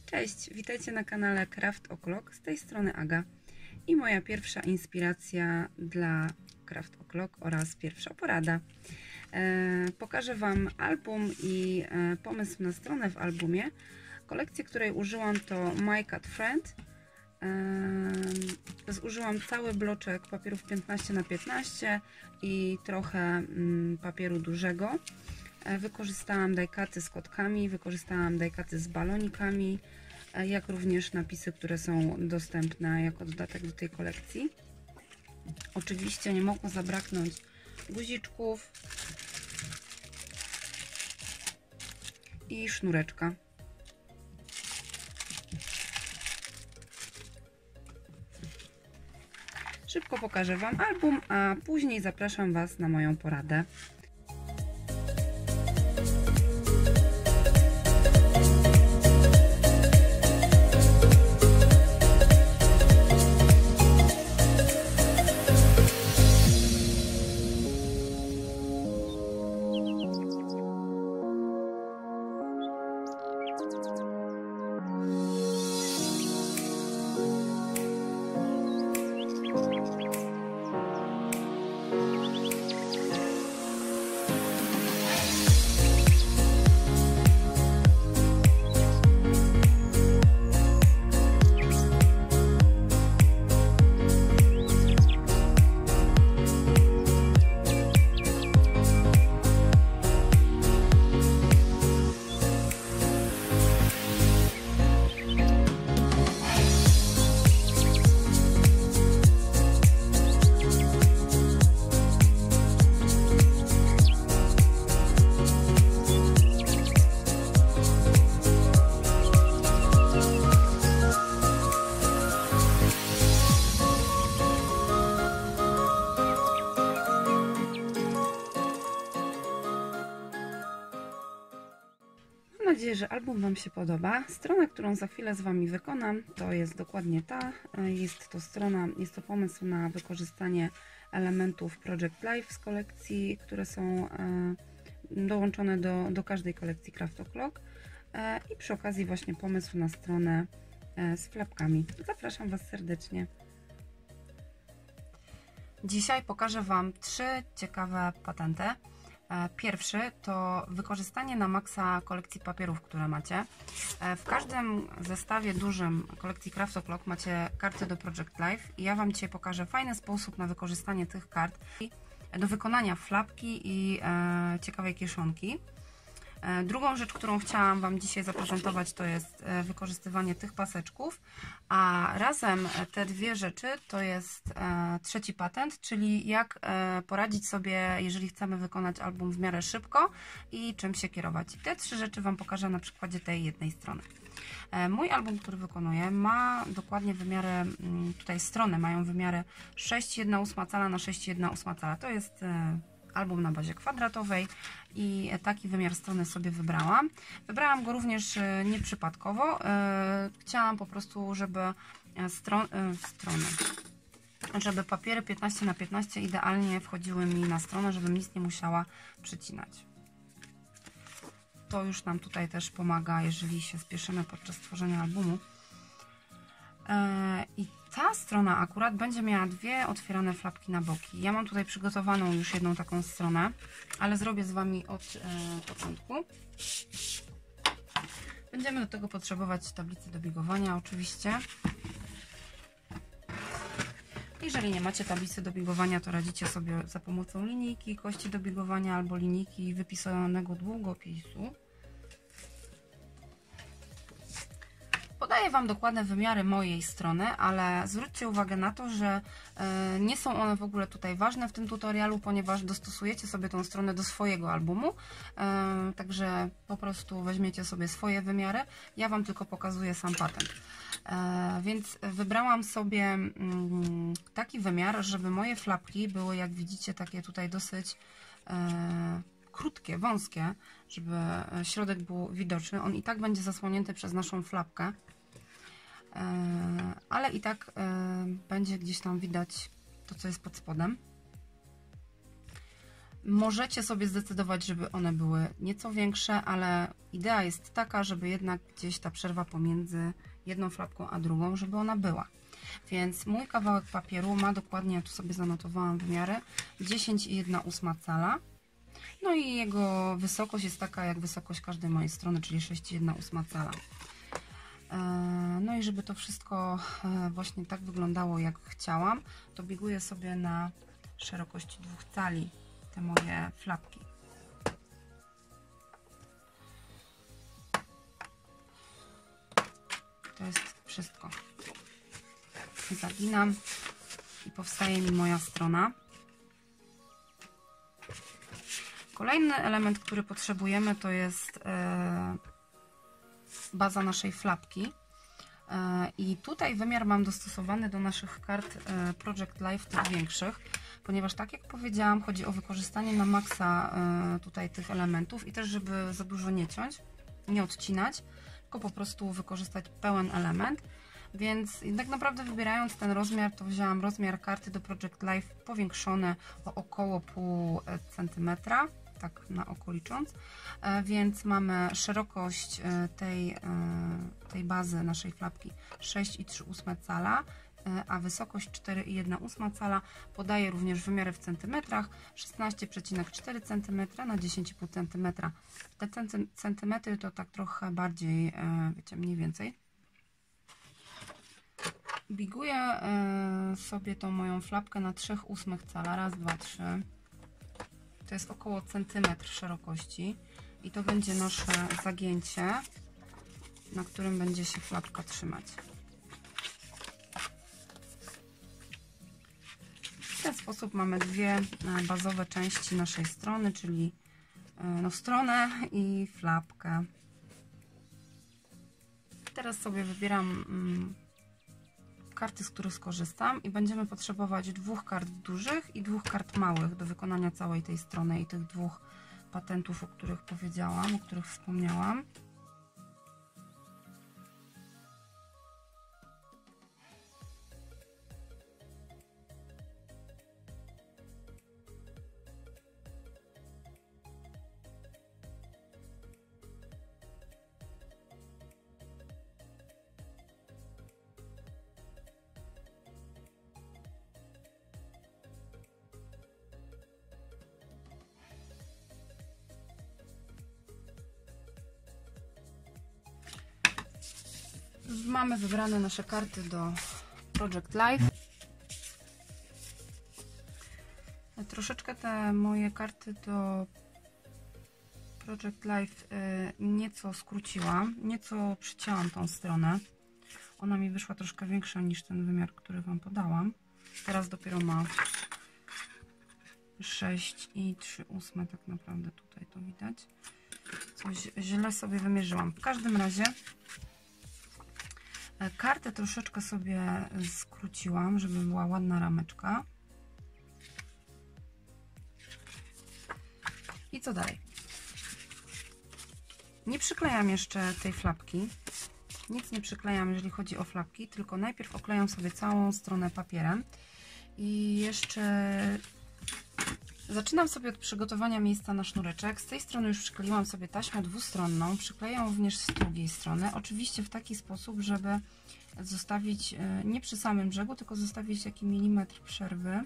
Cześć, witajcie na kanale Craft O'Clock, z tej strony Aga i moja pierwsza inspiracja dla Craft O'Clock oraz pierwsza porada. Pokażę Wam album i pomysł na stronę w albumie. Kolekcji, której użyłam, to My Cat Friend. Zużyłam cały bloczek papierów 15×15 i trochę papieru dużego. Wykorzystałam die-cuty z kotkami, wykorzystałam die-cuty z balonikami, jak również napisy, które są dostępne jako dodatek do tej kolekcji. Oczywiście nie mogło zabraknąć guziczków i sznureczka. Szybko pokażę Wam album, a później zapraszam Was na moją poradę. Mam nadzieję, że album Wam się podoba. Strona, którą za chwilę z Wami wykonam, to jest dokładnie ta. Jest to strona, jest to pomysł na wykorzystanie elementów Project Life z kolekcji, które są dołączone do każdej kolekcji Craft O'Clock. I przy okazji właśnie pomysł na stronę z flapkami. Zapraszam Was serdecznie. Dzisiaj pokażę Wam 3 ciekawe patenty. Pierwszy to wykorzystanie na maksa kolekcji papierów, które macie. W każdym zestawie dużym kolekcji Craft O'Clock macie karty do Project Life i ja Wam dzisiaj pokażę fajny sposób na wykorzystanie tych kart do wykonania flapki i ciekawej kieszonki. Drugą rzecz, którą chciałam Wam dzisiaj zaprezentować, to jest wykorzystywanie tych paseczków, a razem te dwie rzeczy to jest trzeci patent, czyli jak poradzić sobie, jeżeli chcemy wykonać album w miarę szybko i czym się kierować. Te 3 rzeczy Wam pokażę na przykładzie tej jednej strony. Mój album, który wykonuję, ma dokładnie wymiary, tutaj strony mają wymiary 6,1/8 cala na 6,1/8 cala. To jest album na bazie kwadratowej i taki wymiar strony sobie wybrałam. Wybrałam go również nieprzypadkowo. Chciałam po prostu, żeby żeby papiery 15×15 idealnie wchodziły mi na stronę, żebym nic nie musiała przycinać. To już nam tutaj też pomaga, jeżeli się spieszymy podczas tworzenia albumu. I ta strona akurat będzie miała 2 otwierane flapki na boki. Ja mam tutaj przygotowaną już jedną taką stronę, ale zrobię z Wami od początku. Będziemy do tego potrzebować tablicy do bigowania oczywiście. Jeżeli nie macie tablicy do bigowania, to radzicie sobie za pomocą linijki, kości do bigowania albo linijki wypisanego długopisu. Podaję Wam dokładne wymiary mojej strony, ale zwróćcie uwagę na to, że nie są one w ogóle tutaj ważne w tym tutorialu, ponieważ dostosujecie sobie tą stronę do swojego albumu, także po prostu weźmiecie sobie swoje wymiary, ja Wam tylko pokazuję sam patent. Więc wybrałam sobie taki wymiar, żeby moje flapki były, jak widzicie, takie tutaj dosyć krótkie, wąskie, żeby środek był widoczny. On i tak będzie zasłonięty przez naszą flapkę, ale i tak będzie gdzieś tam widać to, co jest pod spodem. Możecie sobie zdecydować, żeby one były nieco większe, ale idea jest taka, żeby jednak gdzieś ta przerwa pomiędzy jedną flapką a drugą, żeby ona była. Więc mój kawałek papieru ma dokładnie, ja tu sobie zanotowałam wymiary, 10,1/8 cala. No i jego wysokość jest taka jak wysokość każdej mojej strony, czyli 6,1/8 cala. No i żeby to wszystko właśnie tak wyglądało, jak chciałam, to bieguję sobie na szerokość 2 cali te moje flapki. To jest wszystko. Zaginam i powstaje mi moja strona. Kolejny element, który potrzebujemy, to jest baza naszej flapki. I tutaj wymiar mam dostosowany do naszych kart Project Life, tych większych, ponieważ tak jak powiedziałam, chodzi o wykorzystanie na maksa tutaj tych elementów i też, żeby za dużo nie ciąć, nie odcinać, tylko po prostu wykorzystać pełen element. Więc tak naprawdę wybierając ten rozmiar, to wzięłam rozmiar karty do Project Life powiększone o około pół centymetra, tak na oko licząc, więc mamy szerokość tej bazy naszej flapki 6,3 cala, a wysokość 4,1 cala. Podaję również wymiary w centymetrach, 16,4 cm na 10,5 cm. Te centymetry to tak trochę bardziej, wiecie, mniej więcej. Biguję sobie tą moją flapkę na 3/8 cala, raz, dwa, trzy. To jest około centymetr szerokości i to będzie nasze zagięcie, na którym będzie się flapka trzymać. W ten sposób mamy dwie bazowe części naszej strony, czyli no, stronę i flapkę. Teraz sobie wybieram karty, z których skorzystam i będziemy potrzebować 2 kart dużych i 2 kart małych do wykonania całej tej strony i tych 2 patentów, o których powiedziałam, o których wspomniałam. Mamy wybrane nasze karty do Project Life. Troszeczkę te moje karty do Project Life nieco skróciłam, nieco przycięłam tą stronę. Ona mi wyszła troszkę większa niż ten wymiar, który Wam podałam. Teraz dopiero ma 6,3/8, tak naprawdę tutaj to widać. Coś źle sobie wymierzyłam. W każdym razie kartę troszeczkę sobie skróciłam, żeby była ładna rameczka. I co dalej? Nie przyklejam jeszcze tej flapki. Nic nie przyklejam, jeżeli chodzi o flapki, tylko najpierw oklejam sobie całą stronę papierem. I jeszcze zaczynam sobie od przygotowania miejsca na sznureczek. Z tej strony już przykleiłam sobie taśmę dwustronną. Przykleję również z drugiej strony. Oczywiście w taki sposób, żeby zostawić nie przy samym brzegu, tylko zostawić taki milimetr przerwy.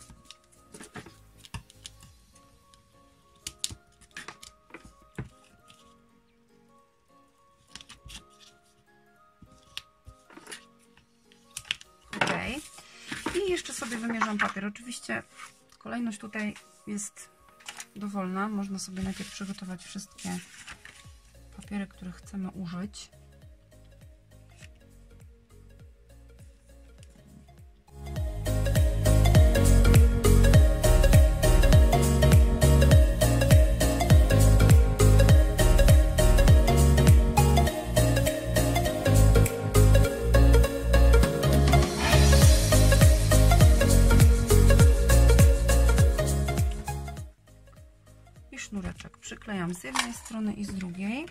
Ok. I jeszcze sobie wymierzam papier. Oczywiście kolejność tutaj jest dowolna. Można sobie najpierw przygotować wszystkie papiery, których chcemy użyć. Sznureczek przyklejam z jednej strony i z drugiej.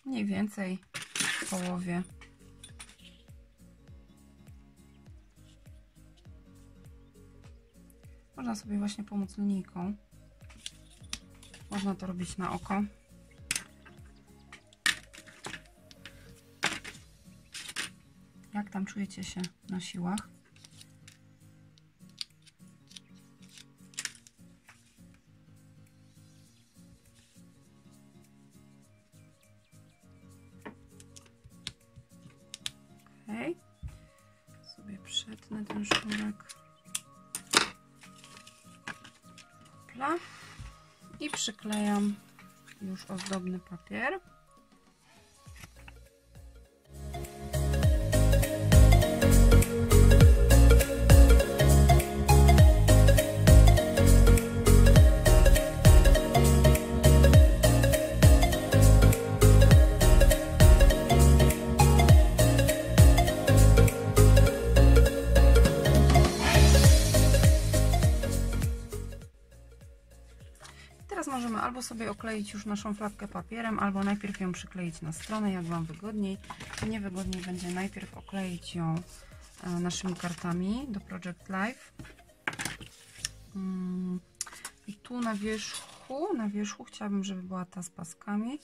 mniej więcej w połowie. Można sobie właśnie pomóc linijką. Można to robić na oko. Jak tam czujecie się na siłach? Ok. Sobie przetnę ten sznurek. Hopla. I przyklejam już ozdobny papier. Teraz możemy albo sobie okleić już naszą flapkę papierem, albo najpierw ją przykleić na stronę, jak Wam wygodniej. Niewygodniej będzie najpierw okleić ją naszymi kartami do Project Life. I tu na wierzchu chciałabym, żeby była ta z paskami.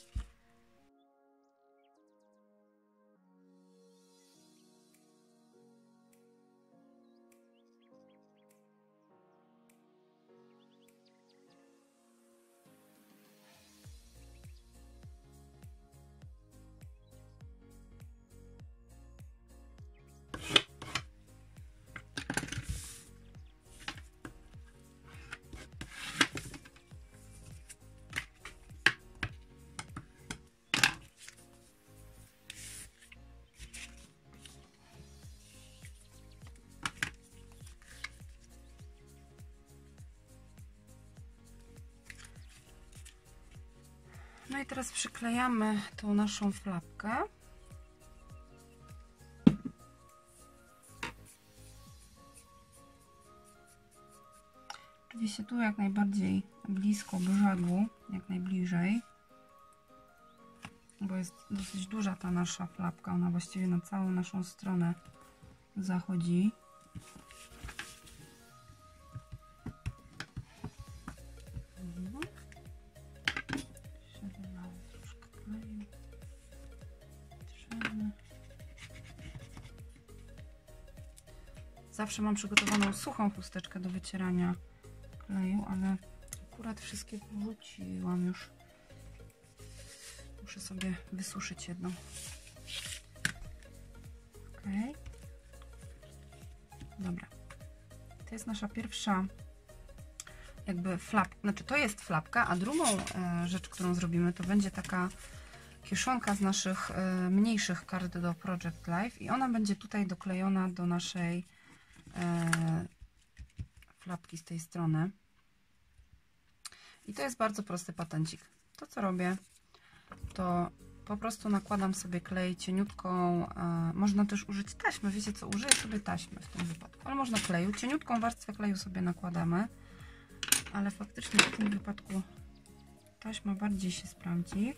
No i teraz przyklejamy tą naszą flapkę. Oczywiście tu jak najbardziej blisko brzegu, jak najbliżej, bo jest dosyć duża ta nasza flapka, ona właściwie na całą naszą stronę zachodzi. Zawsze mam przygotowaną suchą chusteczkę do wycierania kleju, ale akurat wszystkie wrzuciłam już. Muszę sobie wysuszyć jedną. Ok. Dobra. To jest nasza pierwsza jakby flapka, znaczy to jest flapka, a drugą rzecz, którą zrobimy, to będzie taka kieszonka z naszych mniejszych kart do Project Life i ona będzie tutaj doklejona do naszej flapki z tej strony. I to jest bardzo prosty patencik. To co robię, to po prostu nakładam sobie klej cieniutką, można też użyć taśmy, wiecie co, użyję sobie taśmy w tym wypadku, ale można kleju, cieniutką warstwę kleju sobie nakładamy, ale faktycznie w tym wypadku taśma bardziej się sprawdzi.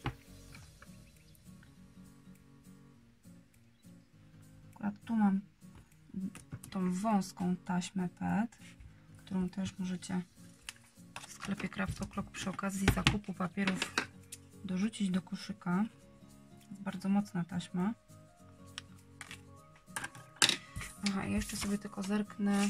Akurat tu mam tą wąską taśmę PET, którą też możecie w sklepie Craft O'Clock przy okazji zakupu papierów dorzucić do koszyka. Jest bardzo mocna taśma. Aha, i jeszcze sobie tylko zerknę,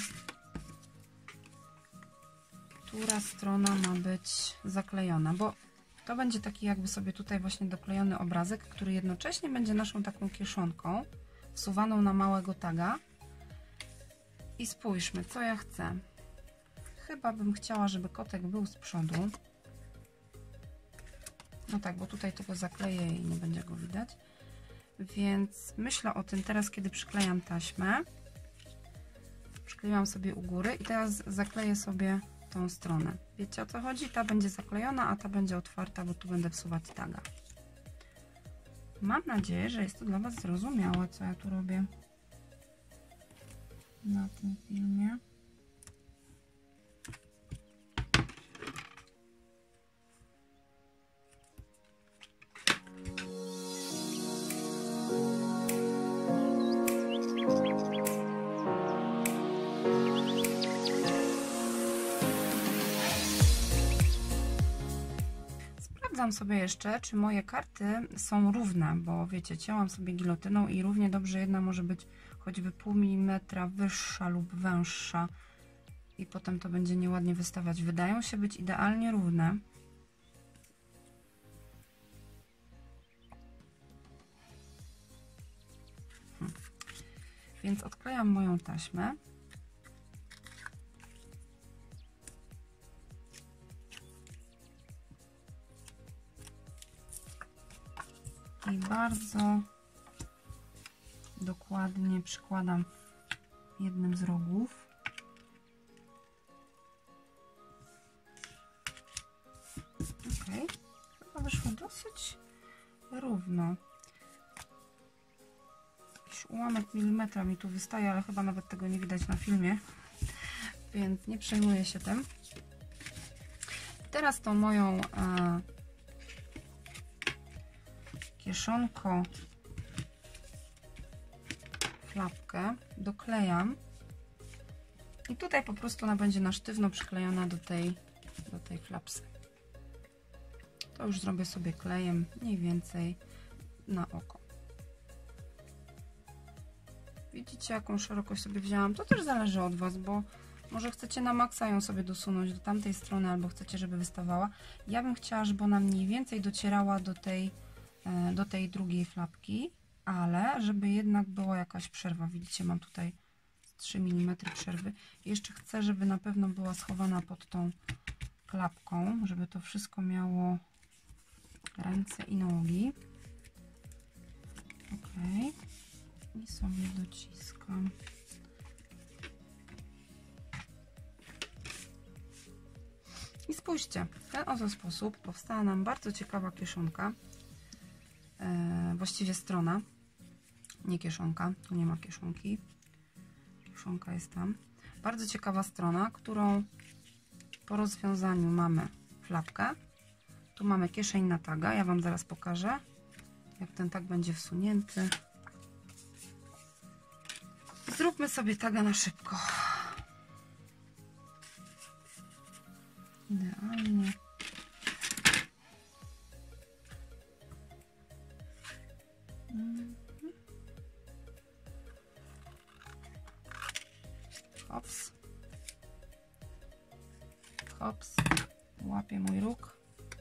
która strona ma być zaklejona, bo to będzie taki jakby sobie tutaj właśnie doklejony obrazek, który jednocześnie będzie naszą taką kieszonką wsuwaną na małego taga. I spójrzmy, co ja chcę. Chyba bym chciała, żeby kotek był z przodu. No tak, bo tutaj tego zakleję i nie będzie go widać. Więc myślę o tym teraz, kiedy przyklejam taśmę. Przykleiłam sobie u góry i teraz zakleję sobie tą stronę. Wiecie, o co chodzi? Ta będzie zaklejona, a ta będzie otwarta, bo tu będę wsuwać taga. Mam nadzieję, że jest to dla Was zrozumiałe, co ja tu robię na tym filmie. sprawdzam sobie jeszcze, czy moje karty są równe, bo wiecie, cięłam sobie gilotyną i równie dobrze jedna może być choćby pół milimetra wyższa lub węższa i potem to będzie nieładnie wystawać. Wydają się być idealnie równe. Więc odklejam moją taśmę. I bardzo dokładnie przykładam jednym z rogów. Ok, chyba wyszło dosyć równo. Jakiś ułamek milimetra mi tu wystaje, ale chyba nawet tego nie widać na filmie, więc nie przejmuję się tym. Teraz tą moją kieszonką klapkę doklejam i tutaj po prostu ona będzie na sztywno przyklejona do tej klapsy. To już zrobię sobie klejem mniej więcej na oko. Widzicie, jaką szerokość sobie wzięłam? To też zależy od Was, bo może chcecie na maksa ją sobie dosunąć do tamtej strony, albo chcecie, żeby wystawała. Ja bym chciała, żeby ona mniej więcej docierała do tej drugiej klapki, ale żeby jednak była jakaś przerwa. Widzicie, mam tutaj 3 mm przerwy. Jeszcze chcę, żeby na pewno była schowana pod tą klapką, żeby to wszystko miało ręce i nogi. Ok. I sobie dociskam. I spójrzcie, w ten oto sposób powstała nam bardzo ciekawa kieszonka. Właściwie strona, nie kieszonka, tu nie ma kieszonki. Kieszonka jest tam. Bardzo ciekawa strona, którą po rozwiązaniu mamy klapkę. Tu mamy kieszeń na taga. Ja Wam zaraz pokażę, jak ten tag będzie wsunięty. Zróbmy sobie taga na szybko. Idealnie. Hops. Hops. Łapię mój róg.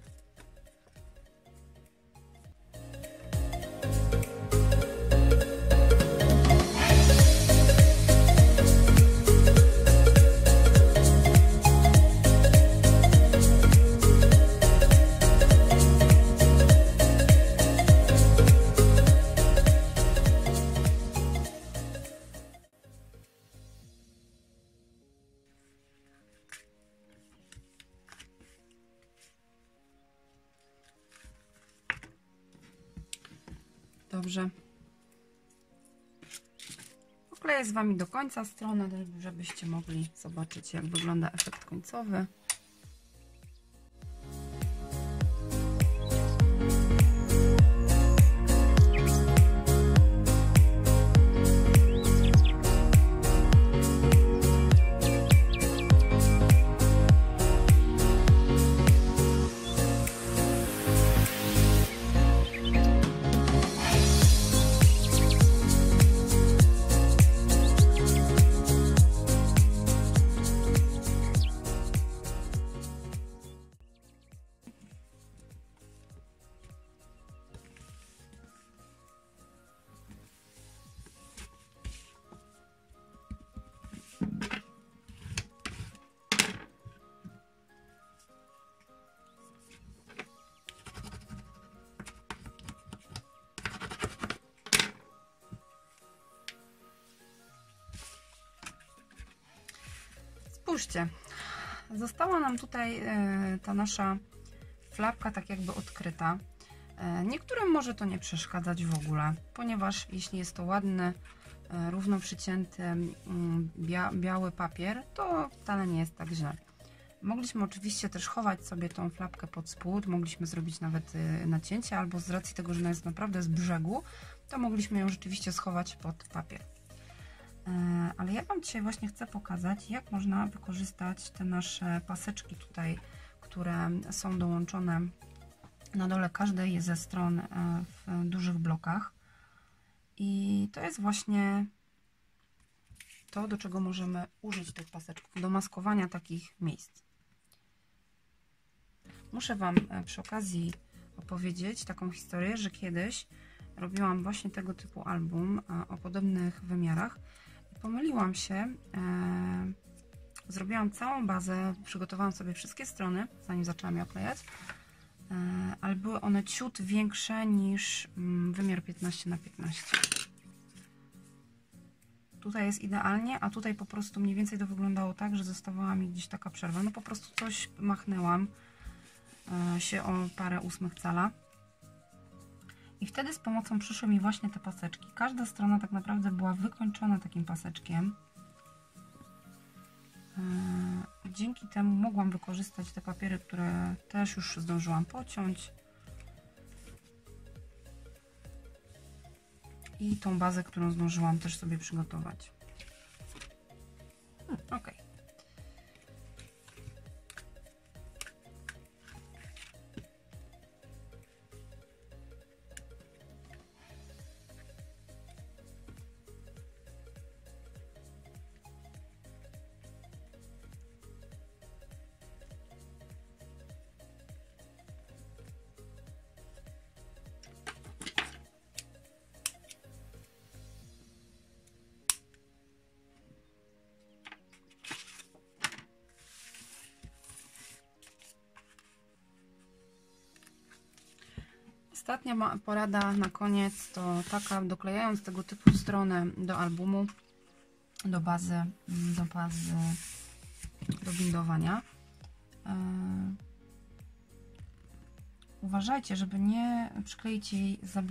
Dobrze. Pokleję z Wami do końca stronę, żebyście mogli zobaczyć, jak wygląda efekt końcowy. Spójrzcie, została nam tutaj ta nasza flapka tak jakby odkryta. Niektórym może to nie przeszkadzać w ogóle, ponieważ jeśli jest to ładny, równo przycięty biały papier, to wcale nie jest tak źle. Mogliśmy oczywiście też chować sobie tą flapkę pod spód, mogliśmy zrobić nawet nacięcie, albo z racji tego, że ona jest naprawdę z brzegu, to mogliśmy ją rzeczywiście schować pod papier. Ale ja Wam dzisiaj właśnie chcę pokazać, jak można wykorzystać te nasze paseczki tutaj, które są dołączone Na dole każdej ze stron w dużych blokach. I to jest właśnie to, do czego możemy użyć tych paseczków, do maskowania takich miejsc. Muszę Wam przy okazji opowiedzieć taką historię, że kiedyś robiłam właśnie tego typu album o podobnych wymiarach. Pomyliłam się, zrobiłam całą bazę, przygotowałam sobie wszystkie strony, zanim zaczęłam je oklejać, ale były one ciut większe niż wymiar 15 na 15. Tutaj jest idealnie, a tutaj po prostu mniej więcej to wyglądało tak, że zostawała mi gdzieś taka przerwa. No po prostu coś machnęłam się o parę ósmych cala. I wtedy z pomocą przyszły mi właśnie te paseczki. Każda strona tak naprawdę była wykończona takim paseczkiem. Dzięki temu mogłam wykorzystać te papiery, które też już zdążyłam pociąć. I tą bazę, którą zdążyłam też sobie przygotować. Ok. Ostatnia porada na koniec to taka, doklejając tego typu stronę do albumu, do bazy do bindowania. Uważajcie, żeby nie przykleić jej za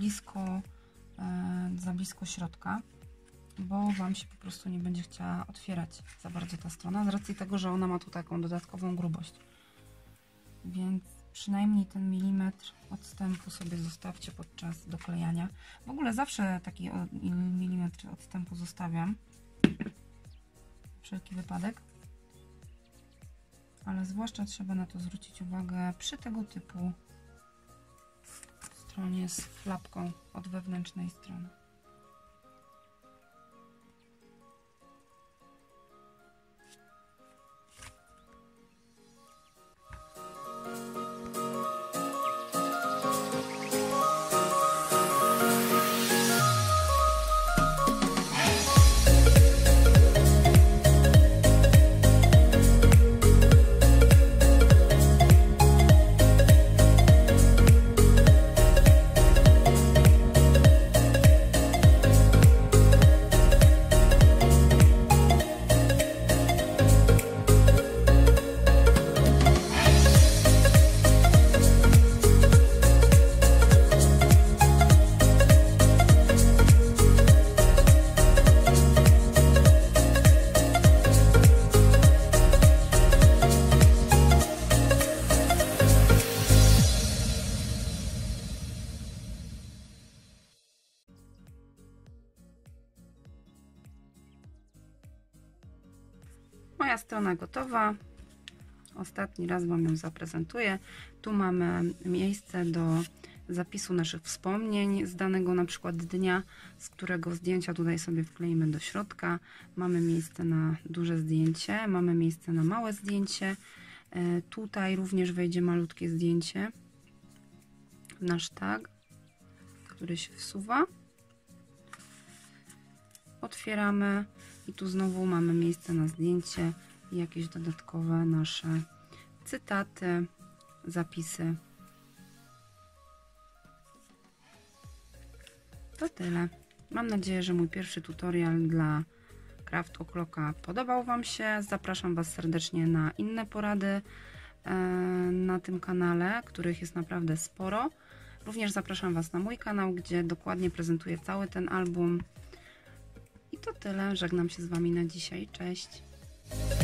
blisko środka, bo Wam się po prostu nie będzie chciała otwierać za bardzo ta strona, z racji tego, że ona ma tu taką dodatkową grubość. Więc przynajmniej ten milimetr odstępu sobie zostawcie podczas doklejania. W ogóle zawsze taki milimetr odstępu zostawiam, wszelki wypadek, ale zwłaszcza trzeba na to zwrócić uwagę przy tego typu stronie z flapką od wewnętrznej strony. Moja strona gotowa. Ostatni raz Wam ją zaprezentuję. Tu mamy miejsce do zapisu naszych wspomnień z danego na przykład dnia, z którego zdjęcia tutaj sobie wkleimy do środka. Mamy miejsce na duże zdjęcie, mamy miejsce na małe zdjęcie. Tutaj również wejdzie malutkie zdjęcie w nasz tag, który się wsuwa. Otwieramy i tu znowu mamy miejsce na zdjęcie i jakieś dodatkowe nasze cytaty, zapisy. To tyle. Mam nadzieję, że mój pierwszy tutorial dla Craft O'Clocka podobał Wam się. Zapraszam Was serdecznie na inne porady na tym kanale, których jest naprawdę sporo. Również zapraszam Was na mój kanał, gdzie dokładnie prezentuję cały ten album. I to tyle. Żegnam się z Wami na dzisiaj. Cześć!